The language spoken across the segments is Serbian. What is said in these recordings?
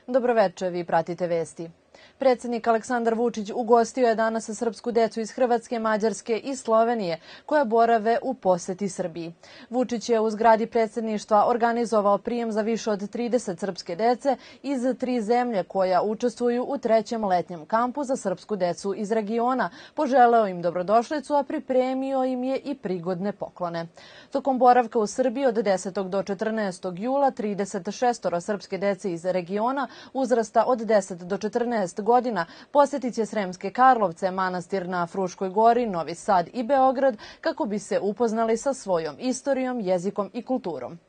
Dobroveče, vi pratite vesti. Predsjednik Aleksandar Vučić ugostio je danas srpsku decu iz Hrvatske, Mađarske i Slovenije koja borave u poseti Srbiji. Vučić je u zgradi predsjedništva organizovao prijem za više od 30 srpske dece iz 3 zemlje koja učestvuju u 3. letnjem kampu za srpsku decu iz regiona. Poželeo im dobrodošlicu, a pripremio im je i prigodne poklone. Tokom boravka u Srbiji od 10. do 14. jula 36 srpske dece iz regiona uzrasta od 10 do 14 godina posjetit će Sremske Karlovce, manastir na Fruškoj gori, Novi Sad i Beograd kako bi se upoznali sa svojom istorijom, jezikom i kulturom.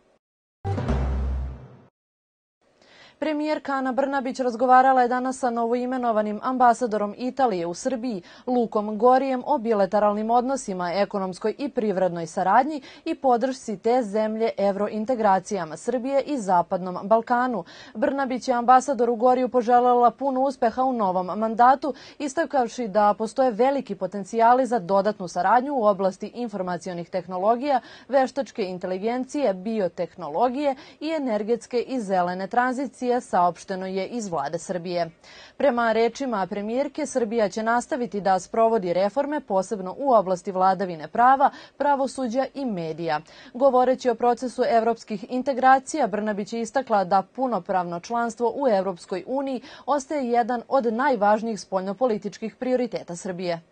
Premijerka Ana Brnabić razgovarala je danas sa novoimenovanim ambasadorom Italije u Srbiji, Lukom Gorijem, o bilateralnim odnosima, ekonomskoj i privrednoj saradnji i podršci te zemlje evrointegracijama Srbije i Zapadnom Balkanu. Brnabić je ambasadoru Goriju poželjela puno uspeha u novom mandatu, istakavši da postoje veliki potencijali za dodatnu saradnju u oblasti informacionih tehnologija, veštačke inteligencije, biotehnologije i energetske i zelene tranzicije, saopšteno je iz vlade Srbije. Prema rečima premijerke, Srbija će nastaviti da sprovodi reforme, posebno u oblasti vladavine prava, pravosuđa i medija. Govoreći o procesu evropskih integracija, Brnabić je istakla da punopravno članstvo u Evropskoj uniji ostaje jedan od najvažnijih spoljnopolitičkih prioriteta Srbije.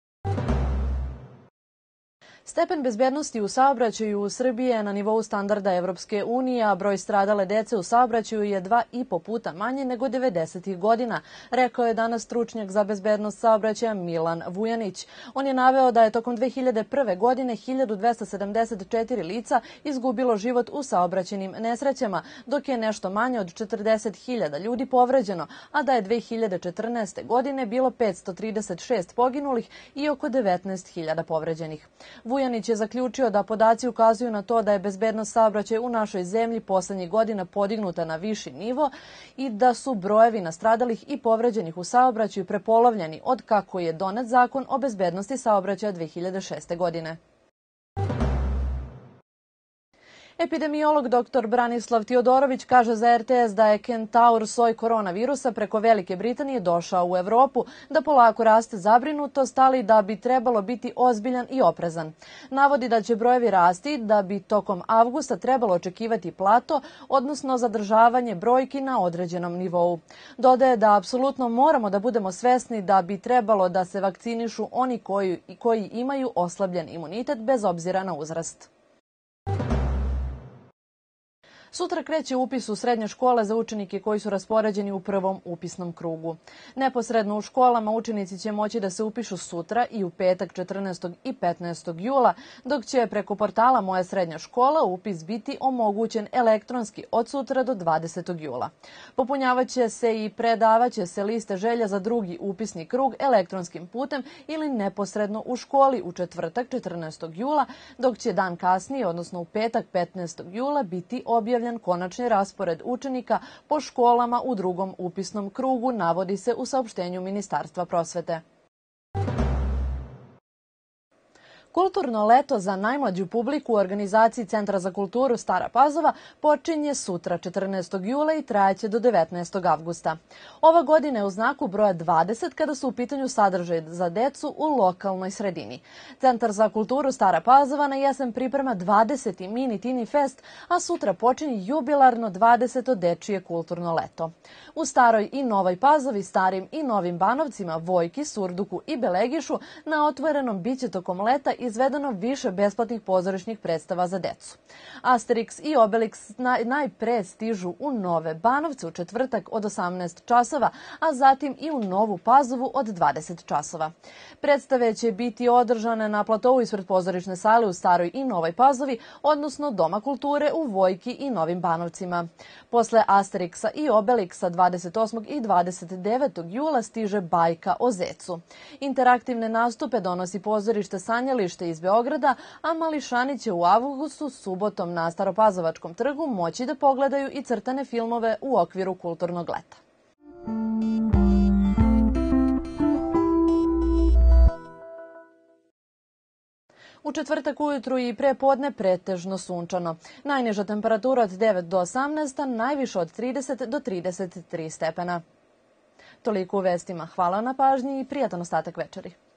Stepen bezbednosti u saobraćaju u Srbiji je na nivou standarda Evropske unije, a broj stradale dece u saobraćaju je 2,5 puta manje nego 90. godina, rekao je danas stručnjak za bezbednost saobraćaja Milan Vujanić. On je naveo da je tokom 2001. godine 1274 lica izgubilo život u saobraćajnim nesrećama, dok je nešto manje od 40.000 ljudi povređeno, a da je 2014. godine bilo 536 poginulih i oko 19.000 povređenih. Vujanić je zaključio da podaci ukazuju na to da je bezbednost saobraćaja u našoj zemlji poslednjih godina podignuta na viši nivo i da su brojevi nastradalih i povređenih u saobraćaju prepolovljeni od kako je donet zakon o bezbednosti saobraćaja 2006. godine. Epidemiolog dr. Branislav Tiodorović kaže za RTS da je Kentaur soj koronavirusa preko Velike Britanije došao u Evropu, da polako raste zabrinutost, ali da bi trebalo biti ozbiljan i oprezan. Navodi da će brojevi rasti, da bi tokom avgusta trebalo očekivati plato, odnosno zadržavanje brojki na određenom nivou. Dodaje da apsolutno moramo da budemo svesni da bi trebalo da se vakcinišu oni koji imaju oslabljen imunitet bez obzira na uzrast. Sutra kreće upis u srednje škole za učenike koji su raspoređeni u prvom upisnom krugu. Neposredno u školama učenici će moći da se upišu sutra i u petak 14. i 15. jula, dok će preko portala Moja srednja škola upis biti omogućen elektronski od sutra do 20. jula. Popunjavaće se i predavaće se liste želja za drugi upisni krug elektronskim putem ili neposredno u školi u četvrtak 14. jula, dok će dan kasnije, odnosno u petak 15. jula, biti objavljen konačni raspored učenika po školama u drugom upisnom krugu, navodi se u saopštenju Ministarstva prosvete. Kulturno leto za najmlađu publiku u organizaciji Centra za kulturu Stara Pazova počinje sutra 14. jula i trajaće do 19. avgusta. Ova godina je u znaku broja 20 kada su u pitanju sadržaj za decu u lokalnoj sredini. Centar za kulturu Stara Pazova na jesen priprema 20. mini Tini Fest, a sutra počinje jubilarno 20. dečije kulturno leto. U Staroj i Novoj Pazovi, Starim i Novim Banovcima, Vojki, Surduku i Belegišu na otvorenom biće tokom leta izvedeno više besplatnih pozorišnih predstava za decu. Asterix i Obelix najpre stižu u Nove Banovce u četvrtak od 18 časova, a zatim i u Novu Pazovu od 20 časova. Predstave će biti održane na platovu ispred pozorišne sale u Staroj i Novoj Pazovi, odnosno Doma kulture u Vojki i Novim Banovcima. Posle Asterixa i Obelixa 28. i 29. jula stiže Bajka o zecu. Interaktivne nastupe donosi pozorište Sanjalište iz Beograda, a mališani će u avgustu subotom na Staropazovačkom trgu moći da pogledaju i crtane filmove u okviru kulturnog leta. U četvrtak ujutru i pre podne pretežno sunčano. Najniža temperatura od 9 do 18, a najviša od 30 do 33 stepena. Toliko u vestima. Hvala na pažnji i prijatan ostatak večeri.